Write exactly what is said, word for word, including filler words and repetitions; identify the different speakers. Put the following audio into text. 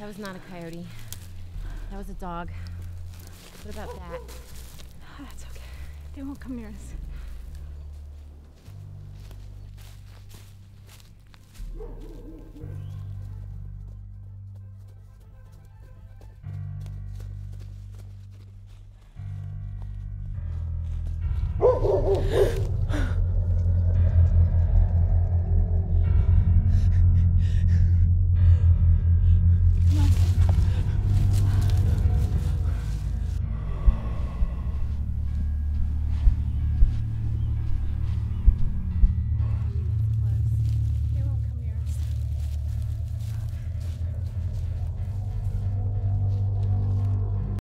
Speaker 1: That was not a coyote. That was a dog. What about that?
Speaker 2: That's okay. They won't come near us.